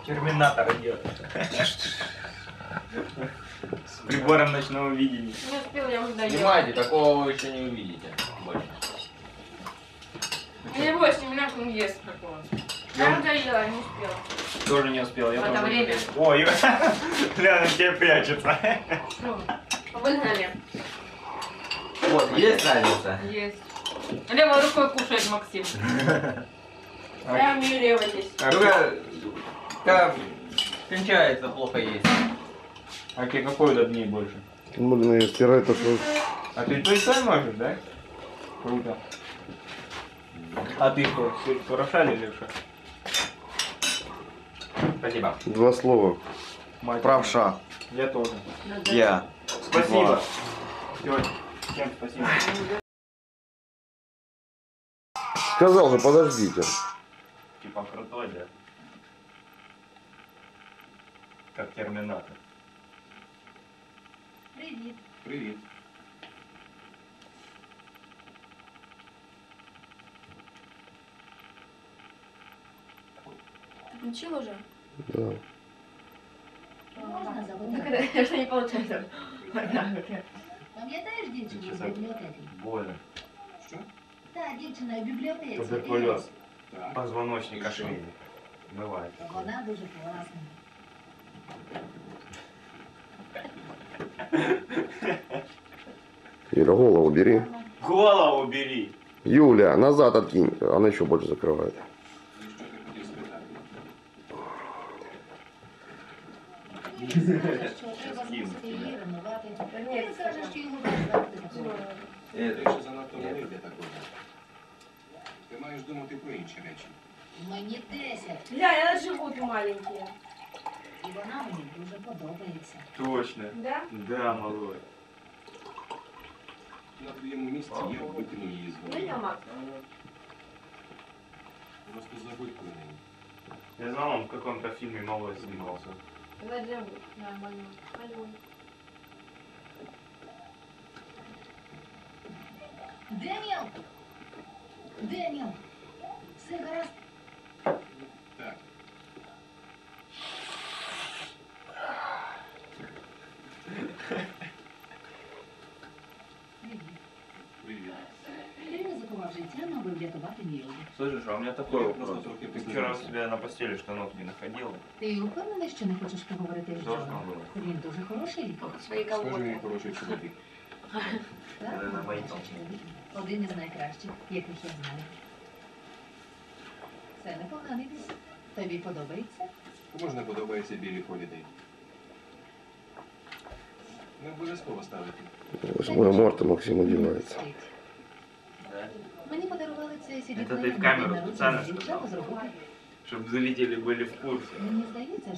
Терминатор идет. С прибором ночного видения. Не успел, я уже доела. Снимайте, такого вы еще не увидите больше. Не 8 минут он ест такого. Я уже доела, не успела. Тоже не успел. Я В это тоже время. не успел. Ой, Ляна тебе прячется. Что? Выгнали. Вот, есть разница? Есть. Левой рукой кушает Максим. Я умею левотись. Когда кончается, плохо есть. А тебе какой удобнее больше? Блин, стирать то, что... А ты той можешь, да? Круто. А ты что, хороша или левша? Спасибо. 2 слова. Мать. Правша. Я тоже. Я. Спасибо. Всё, всем спасибо. Сказал же, подождите. Типа крутой, да? Как терминатор. Привіт. Привет. Включил уже? Да. Можна Так запитати? это не получается. Пам'ятаєш дівчину з бібліотеки? Больно. Та дівчина в бібліотеці. Туберкулез. Позвоночник ошейник. Бывает. Вона дуже класна. Юля, голову бери. Голову бери. Юля, назад откинь. Она еще больше закрывает. Він скаже, що треба змусити її ревнувати. Він скаже, що його завжди такого. Это. Ти ще занадто малий для такого. Ти маєш думати про інші речі. Мені 10. Ля, я даже животы маленькие. І вона мені дуже подобається. Точно. Да? Да, малой. На твоєму місці я б викинув її з Ну, голови. я Макс. Просто забудь про неї. Я знал, он в каком-то фильме малой снимался. Зачем? Нормально. Пойдем. Деніел! Деніел! Все гаразд? Так, Привіт. привіт. Ти ризикував життя, аби врятувати мій одяг. Слышишь, а у меня такой Я вопрос. просто трохи Ты вчера у познайомився. себя на постели штанов не находил? Ти впевнений, що не хочеш поговорити з Должна Джоном? была. Він дуже хороший лікар. Свои Схоже, він колготы. хороший чоловік. Так, на моїй чоловік. Один із найкращих, яких я знаю. Це непоганий ліс. Тобі подобається? Кому ж не подобається білі холідей? Не обов'язково ставити. 8 марта Максим одевается. Да. Мені подарували цей CD Це ти плеєр в на камеру день народження спеціально дівчата сказав? з роботи. Чтобы зрители были в курсе. Мені здається,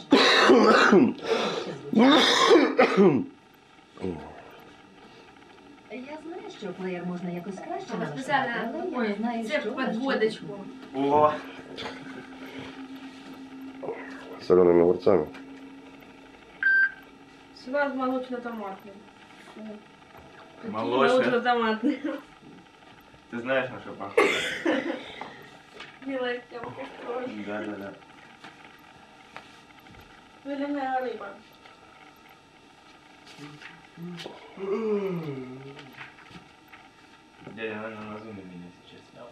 що... Я знаю, що плеєр можна якось краще налаштувати, Специально але я такой не знаю, що... цеп под водочку. О, С солеными огурцами. Сюда молочно-томатный. Молочно. Молочно-томатный. ты знаешь, на что похоже? Белая темка тоже. Да. Вареная рыба. Дядя, наверное, на зуме меня сейчас снял.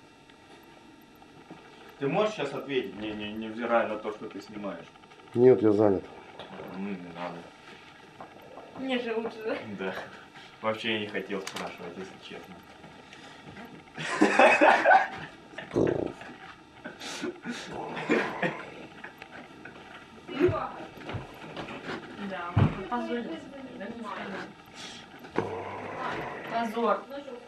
Ты можешь сейчас ответить, невзирая на то, что ты снимаешь? Нет, я занят. Ну, не надо. Мне же лучше. Да. Вообще я не хотел спрашивать, если честно. Да, позор. Позор.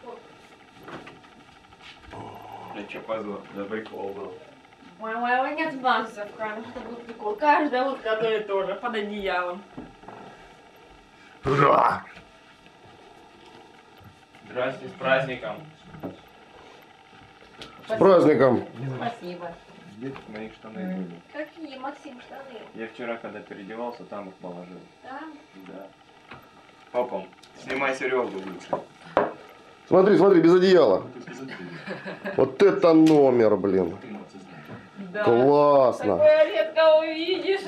Да что позор, да прикол был. Ой, нет базов, конечно, это был прикол. Каждая утка одно и то же, под одеялом. Здрасте, с праздником. С праздником! Спасибо. Где мои штаны были? Какие, Максим, штаны? Я вчера, когда переодевался, там их положил. Да? Да. Папа, снимай серегу лучше. Смотри, смотри, без одеяла. Ти сказати, Вот это номер, блин. ти мав це знати. Да. Классно. Такое редко увидишь.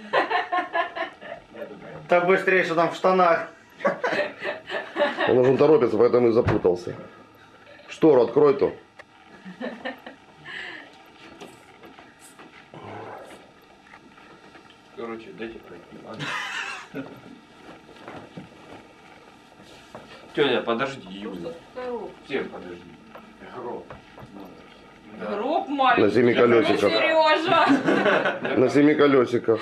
Так быстрее, что там в штанах. Он уже торопится, поэтому и запутался. Штору открой то. Короче, дайте пройти. Ладно. Тётя, подожди, Юля. Всем подожди. Гроб. Да. Гроб маленький. На 7 колесиках. Сережа. На 7 колесиках.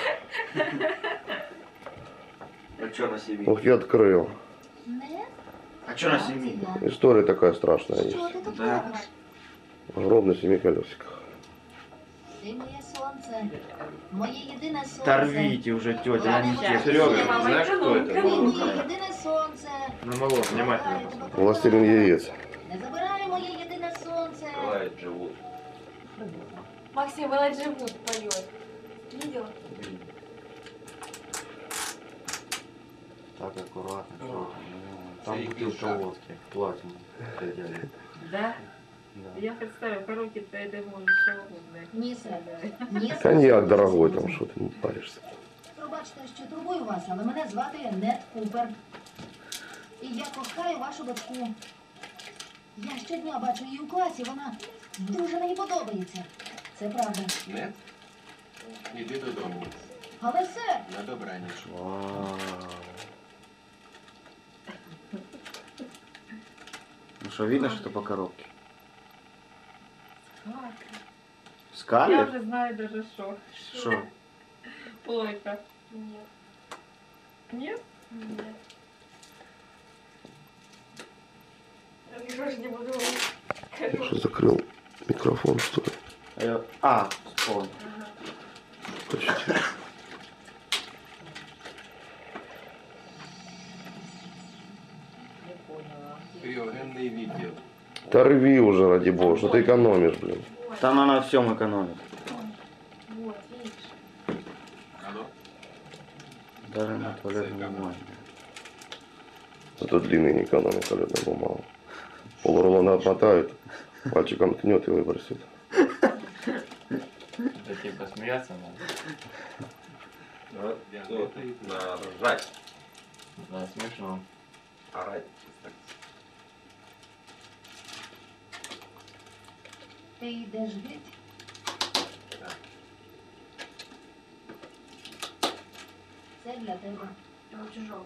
А что на 7? Ух, я открыл. Не? А что на 7? История такая страшная есть. Що ти тут Да. робиш? Гроб на 7 колесиках. Ти моє сонце. Моє єдине сонце. Да рвите уже, тетя, они Ладно, те. Серега, Мама, знаешь, кто это? Ти моє был? єдине сонце. Ну, малого, внимательно посмотри. Властелин яиц. Не забирай моє єдине сонце. Бывает, живут. Максим, она живут поет. Видела? Так аккуратно. О, что там всякий бутылка шаг. водки, платину. дядя. Да? Да. Я представляю, коробки-то я думаю, что блядь. Нісе. Нісе. Коньяк дорогой, там что ты не паришься. Пробачте, що турбую вас, але мене звати Нет Купер. І я кохаю вашу дочку. Я щодня бачу її у класі, вона дуже мені подобається. Це правда. Не? Іди додому. Але все, На добраніч. Вау. Ну что, видно что-то по коробке? Я Скарлет? уже знаю даже что. Что? Плойка. Нет. Нет? Нет. Я же не буду Я что, закрыл микрофон, что ли? А, вспомнил. Почти. Не поняла. Кріогенний відділ. Да рви уже, ради бога, что ты экономишь, блин. Там она всем экономит. Вот, видишь. Алло? Даже на туалетную бумагу. Зато длинный не экономит туалетную бумагу. Полрулона отмотают, пальчиком ткнет и выбросит. Это типа смеяться надо. Вот, тут наржать. Да, смешно. Орать. ти йдеш геть. Це для тебе. Там чужого.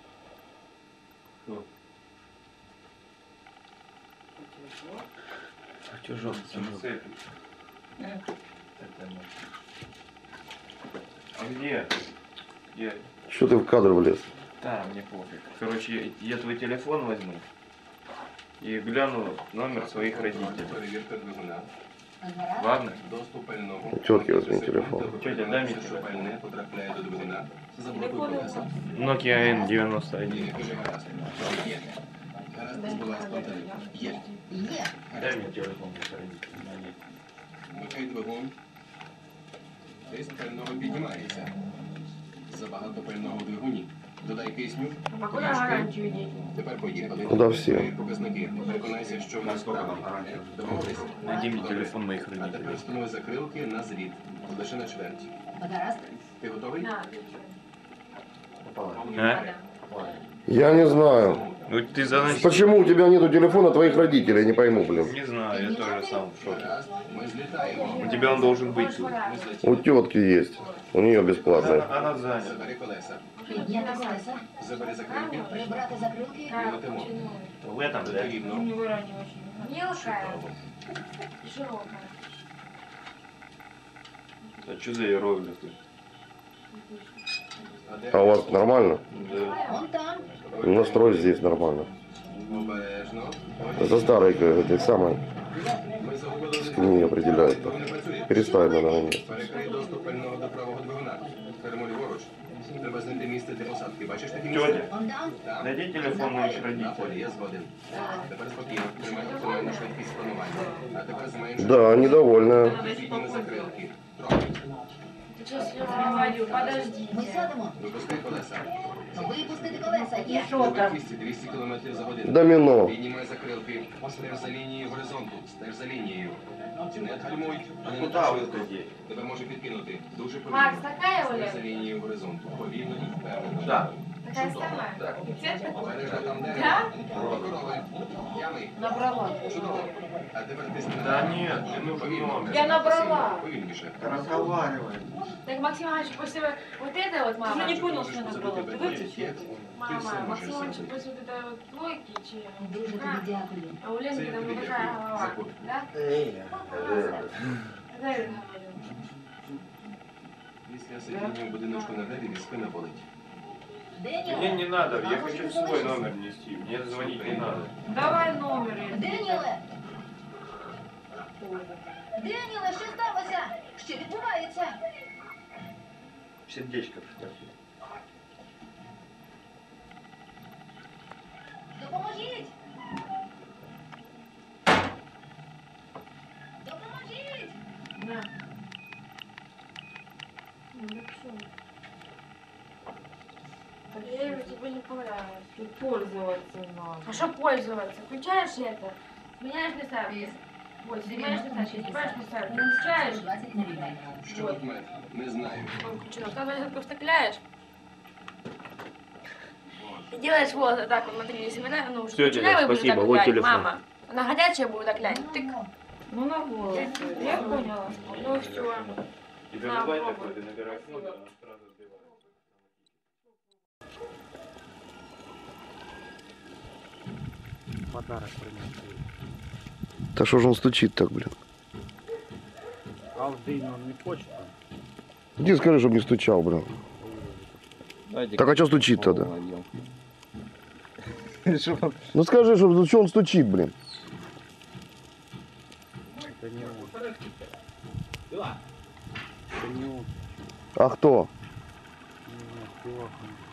Тяжелый. А где? Где? Что ты в кадр влез? Да, мне пофиг. Короче, я твой телефон возьму и гляну номер своих родителей. Перевірка двигуна. Гаразд. Ладно? Доступ пального. У тітки візьми телефон. Тетя, дай мені Що телефон. пальне потрапляє до двигуна. Заблокуй Телефон колеса. Nokia N91. Ні, кажи гаразд. Є. Гаразд, будь ласка, телефон. Є. Є. Дай мне телефон моих родителей. Вмикай двигун. Тиск пального піднімається. Забагато пального в двигуні. Додай кисню. А куда гарантию деть? Тепер поїхали. Куда всі? Перевір показники. Переконайся, що в нас правильно. Домовились? Найди мне телефон моих А тепер родителей. встанови закрилки на зрід. Лише на чверть. Гаразд. Ти готовий? На, А? Я не знаю. Ну ты заноси. Почему у тебя нету телефона твоих родителей, не пойму, блин. Не знаю, я тоже сам в шоке. Гаразд. Ми злітаємо. У тебя он должен быть тут. Ми У злетіли. тетки есть. У нее бесплатная. Она занята. Забери колеса. Підняти колеса. Забери закрилки. Прибрати закрилки. Летимо. В этом, да? Потрібно. не вырониваешь. Мелкая, широкая. А что за иероглифы? де А у вас нормально? Да. Вон там. Настрой здесь нормально. Обережно. Это старые, эти самые, Ми загубили не определяют. Двигун не працює. Переставить надо на место. Перекрий доступ пального до правого двигуна. Кермо ліворуч. Треба знайти місце для посадки. Бачиш таке місце? Тетя, Вон там. Там. найди телефон моих На родителей. полі, я згоден. Тепер спокійно. Тримай максимальну швидкість планування. А тепер зменшуй. Да, недовольная. Підніми закрилки. Трохи. сейчас я говорю, подожди. Ми сядемо. Випусти колеса. Випустити колеса. Є. Що там? 200 км за годину. Домино. Піднімай закрилки. Стеж за лінією горизонту. Стеж за лінією. Не гальмуй. Не Куда вы натискуй. хотите? Тебе може підкинути. Дуже Макс, повільно. такая Стеж Оля? за лінією горизонту. Повільно і впевнено. Да. Такая самая? Так. И цвет такой? Бережно там дерево. Да? Корови. Ями. Набрала. Чудово. А тепер тисни на Да газ. нет, не нужен номер. Я набрала. Повільніше. Разговаривай. Так, Максим Иванович, после вот этой вот, мама... Ты же не понял, что я набрала. Ты выключи. Мама, Максим Иванович, после вот этой вот плойки, Дуже тобі дякую. а у Ленки там вот такая голова, да? Когда я говорю? Після сидіння в будиночку на дереві спина болить. Деніел. Мне не надо, я хочу свой номер нести. Мне звонить не надо. Давай номер. Деніеле! Деніеле, що сталося? Що відбувається? Сердечко прикатило. Допоможіть! Допоможіть! Да. Ну, так что? Валерий, тебе не понравилось. Ты пользоваться надо. А что пользоваться? Включаешь это, меняешь места. Вот, снимаешь места, снимаешь места, включаешь. 20 на рівень. Що тут мед? Не знаю. Он включил. Там только вставляешь. И делаешь вот так вот, смотри, если мы, ну, Всё, кучерявый дядя, будет спасибо, так вот класть, телефон. мама. Она горячая будет так класть. Тык. Ну на голову. Я поняла. Ну все. И Да, давай пробуй. такой, ты набираешь номер, она сразу сбивает. Подарок принесли. Да что же он стучит так, блин? А в день он не почта. Иди скажи, чтобы не стучал, блин. Так а что стучит тогда? Ну скажи, что он стучит, блин. Это не он. Это не он. А кто? Нет, Филохин.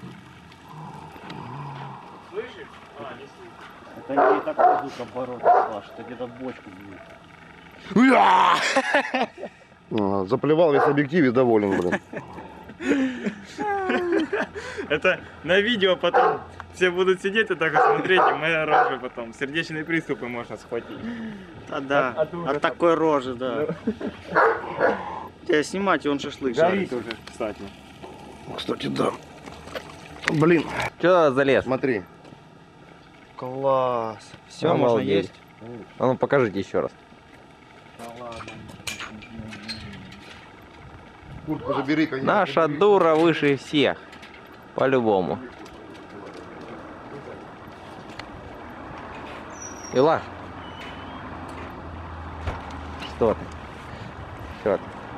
Слышишь? А, не слышишь. Это не такой звук оборота, Паш. Это где-то бочку бьют. Заплевал весь объектив и доволен, блин. Это на видео потом все будут сидеть и так вот смотреть, и моя рожа потом. Сердечные приступы можно схватить. А да, От ужаса. от такой рожи, да. Тебя снимать, и он шашлык Горит жарит. уже, кстати. Кстати, да. Блин, Че залез? смотри. Класс. Все, можно Обалдеть. есть? А ну покажите еще раз. Куртку забери, конечно. Наша дура выше всех. По-любому. Ила. Что ты? Что ты?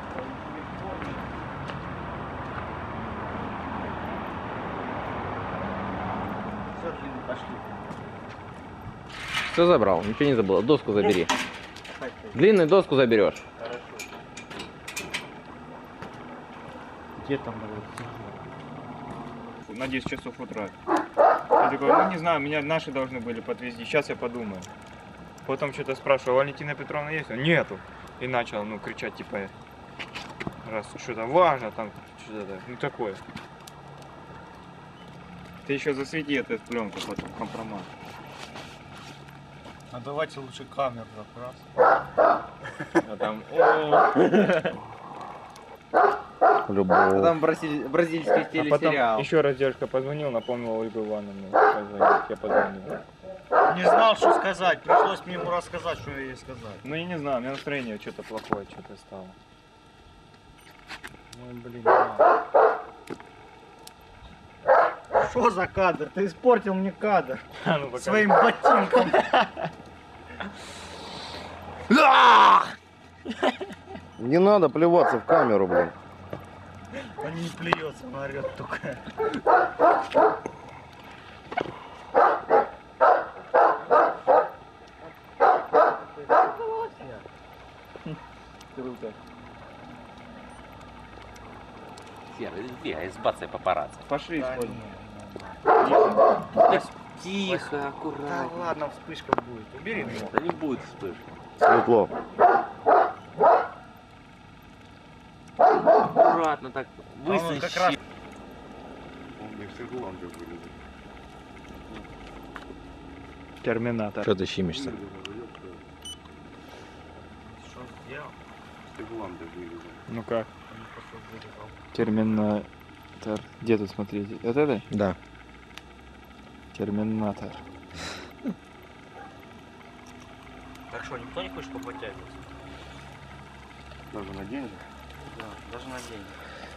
Все, пошли. Все забрал, ничего не забыл. Доску забери. Длинную доску заберешь. Где там было? На 10 часов утра. Я такой, ну не знаю, меня наши должны были подвезти, сейчас я подумаю. Потом что-то спрашиваю, Валентина Петровна есть? Он, нету. И начал, ну, кричать, типа, раз что-то важно, там, что-то, ну, такое. Ты еще засвети эту пленку потом, компромат. А давайте лучше камеру раз. А там, о, Любого. Там бразильский а потом еще раз девушка позвонила, напомнила Ольгу Ивановну позвонить, я позвонил. Не знал, что сказать. Пришлось мне ему рассказать, что я ей сказать. Ну, я не знаю, у меня настроение что-то плохое, что-то стало. Ну, блин, Что за кадр? Ты испортил мне кадр А, ну, пока. своим ботинком. Не надо плеваться в камеру, блин. Он не плюется, он орет только. Круто. Бегай, сбацай папарацци. Пошли, Да, сходим. Тихо, Да аккуратно. ладно, вспышка будет. Убери его. Да не будет вспышки. Светло. аккуратно так высунь как раз- щит. Он мне все гланды вылезет. Терминатор. Что ты щимишься? Что он сделал? Все гланды вылезет. Ну как? Он просто вырезал. Терминатор. Где тут смотрите? Вот это? Да. Терминатор. Так что, никто не хочет попотягиваться? Даже на деньги. Да, даже на деньги.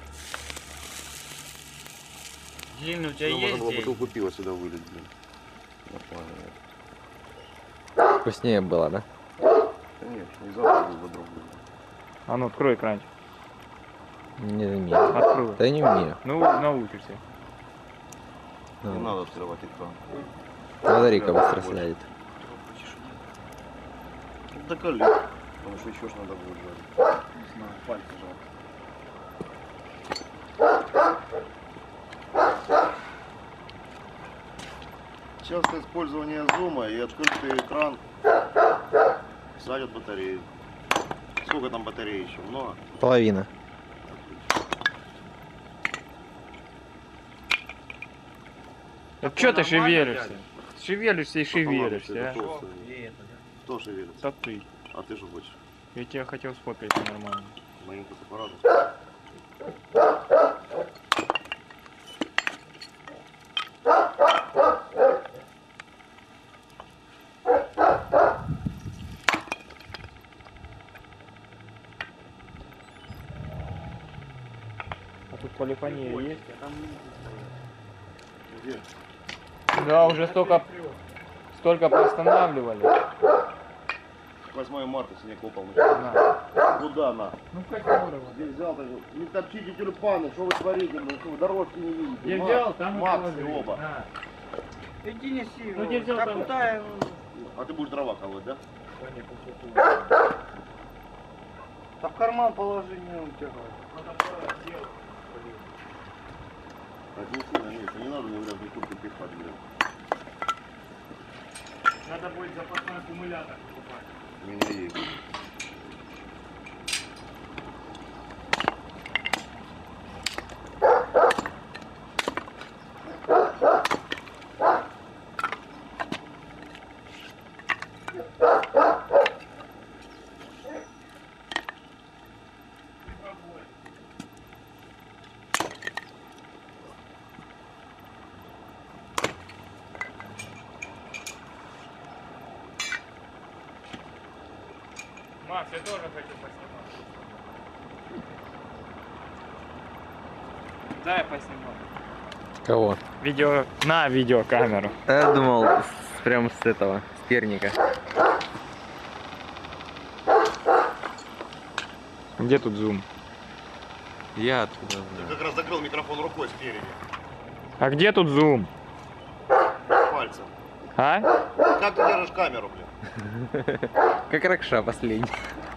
Длинный у тебя Можно есть было деньги? бутылку пива сюда вылить, блин. Нормально. Вкуснее было, да? Конечно, и завтра был бы другой. А ну открой экранчик. Не умею. Открой. Да не умею. Ну научишься. Не Ну, надо открывать экран. Федорико быстро сядет. Ну, доколи. Потому что еще ж надо будет жарить. Не знаю, пальцы жалко. Частое использование зума и открытый экран садят батарею. Сколько там батареи еще? Много? Половина. Да что ты нормально, шевелишься? дядя? Шевелишься и шевелишься, а? Что? И это, да? Кто шевелится? Да ты. А ты что хочешь? Я тебя хотел сфоткать нормально. Моим фотоаппаратом? А тут полифония есть? Там люди стоят. Где? Да, уже столько поостанавливали. 8 марта снег упал. На. Куда на? Ну как здорово. Где взял так? Не топчите тюльпаны, что вы творите? Ну что вы дорожки не видите? Я Макс, взял, там и Макс, положил. оба. На. Иди неси его. Ну, где взял, Да там- куда его? А ты будешь дрова колоть, да? Понятно, всё. Да в карман положи, не утягай. Отнеси на место, не надо мне в куртку пихать, блядь. Надо будет запасной аккумулятор покупать. У меня есть. Макс, я тоже хочу поснимать. Дай поснимаю. Кого? Видео на видеокамеру. Я думал, прям с этого, с перника. Где тут зум? Я оттуда Ты знаю. как раз закрыл микрофон рукой спереди. А где тут зум? Пальцем. А? Как ты держишь камеру, блин? Как Ракша последний.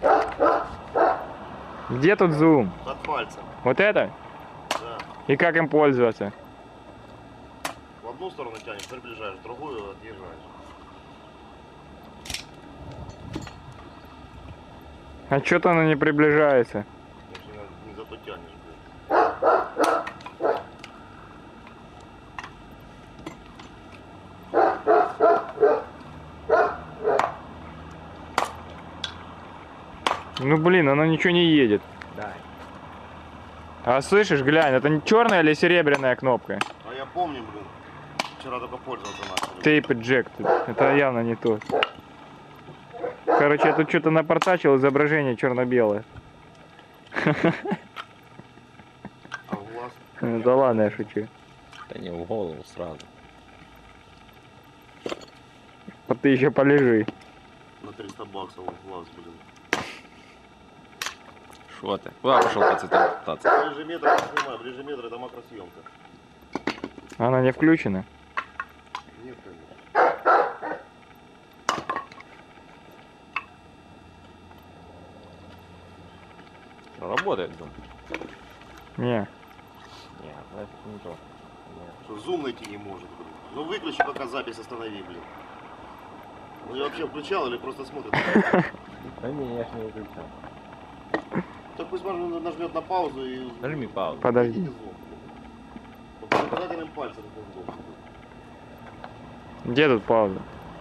Где тут зум? Под пальцем. Вот это? Да. И как им пользоваться? В одну сторону тянешь, приближаешь, в другую отъезжаешь. А что-то оно не приближается. Если не зато тянешь, блин. Ну блин, оно ничего не едет. Да. А слышишь, глянь, это не черная или серебряная кнопка? А я помню, блин. Вчера только пользоваться начали. Тейп ejected. Это явно не то. Короче, я тут что-то напортачил, изображение черно-белое. А в глаз? Да ладно, я шучу. Да не в голову сразу. Вот ты еще полежи. На 300 баксов в глаз, блин. Шо ты? Куда пошел пацан пытаться? Ближе метра не снимай, ближе метра это макросъемка. Она не включена. Нет, конечно. Работает зум. Не. Нет, это не то. Что зум найти не может, блин. Ну выключи пока запись, останови, блин. Ну я вообще включал или просто смотрит? Да не, я ж не выключал. Так пусть нажмет на паузу и... Нажми паузу. Подожди. Звук. Вот указательным пальцем. Где тут пауза?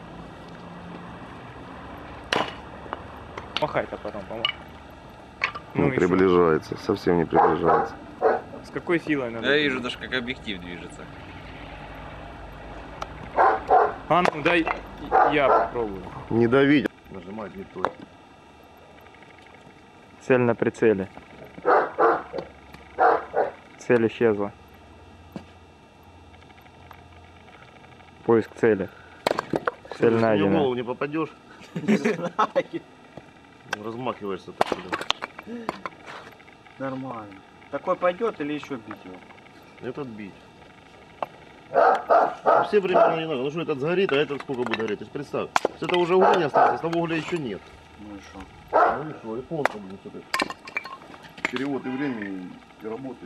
Махай топором, помог. Не и приближается, совсем не приближается. шо? С какой силой надо? Я вижу даже, как объектив движется. А ну дай я попробую. Не давить. Нажимать не то. Цель на прицеле. Цель исчезла. Поиск цели. Цель В найдена. голову не попадешь. Размахиваешься так. Нормально. Такой пойдет или еще бить его? Этот бить. Все времена не надо. Ну что, этот сгорит, а этот сколько будет гореть? То есть представь, с этого уже угля не осталось, с того угля еще нет. Ну и что? Ну и что, и полка будет вот это. Перевод и времени, и работы.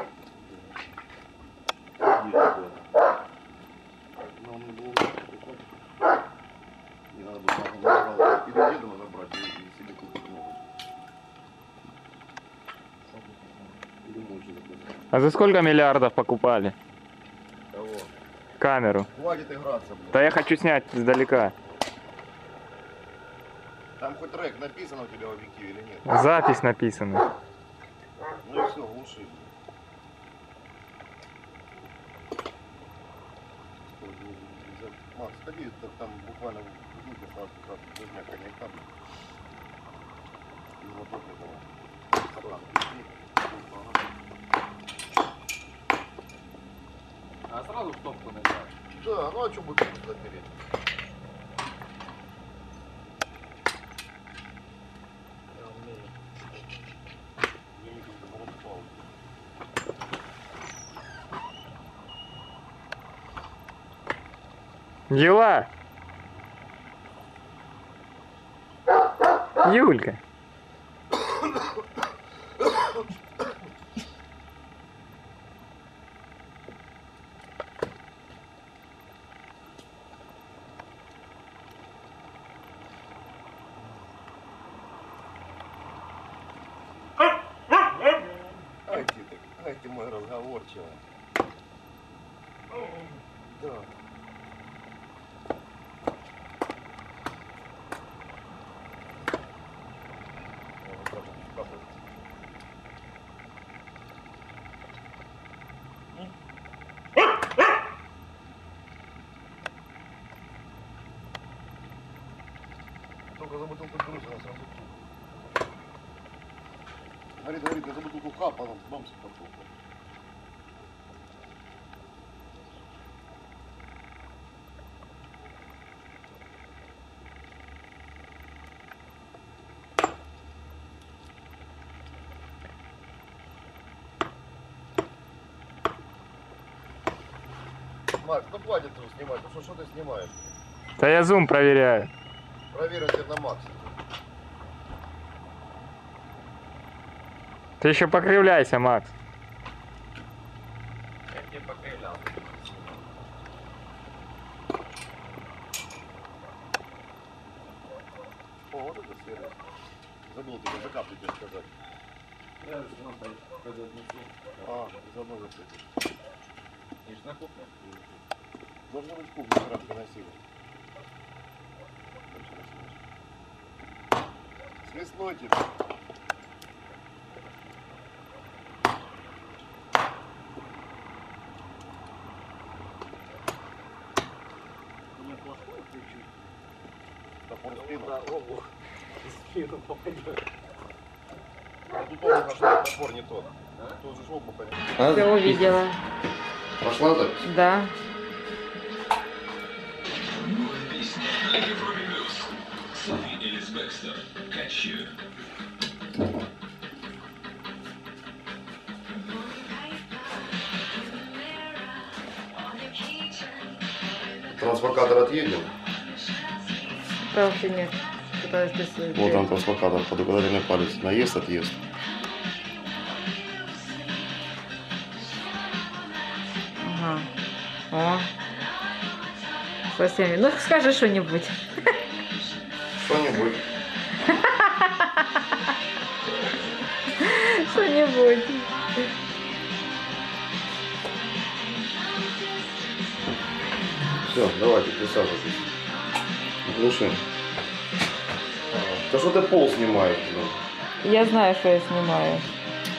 Есть такое. Но он не был не надо было или деда надо брать, или себе купить новый. Или мощный такой. А за сколько миллиардов покупали Кого? камеру? Хватит играться, блин. Да я хочу снять издалека. Там хоть трек написано у тебя в объективе или нет? Запись написана. Ну и все, глуши. Макс, сходи, там буквально бутылка сразу возьми коньяка. И вот этого. А сразу в стопку нажать. Да, ну а что бутылку туда переть? Дела. Юлька. Ай ты мой разговорчивый. Да. Только за бутылку берусь, она сразу тут. Говорит, я за бутылку хап, а потом бамс попал. Макс, ну хватит его снимать, ну что ты снимаешь? Да я зум проверяю. Проверь теперь на максимум. Ты еще покривляйся, Макс. Я тебе покривлял. О, вот это сервис. Забыл тебе за каплю тебе сказать. Я же все равно пойду отнесу. А, заодно заплатишь. И ж на кухню. Должна быть кухня, раз приносили. С весной тебе. Топор в спину. Спину попадет. А тут он нашел топор не тот. Тут же шелку понятно. Все увидела. Пошла так? Да. Трансфокатор отъедем. Да, вообще нет. Пытаюсь писать. Вот он трансфокатор, под указательный палец. Наезд, отъезд. Ага. О. Совсем. Ну скажи что-нибудь. Что-нибудь. Что-нибудь. Все, давайте, присаживайтесь. Глушим. Да что ты пол снимаешь? Блин? Я знаю, что я снимаю.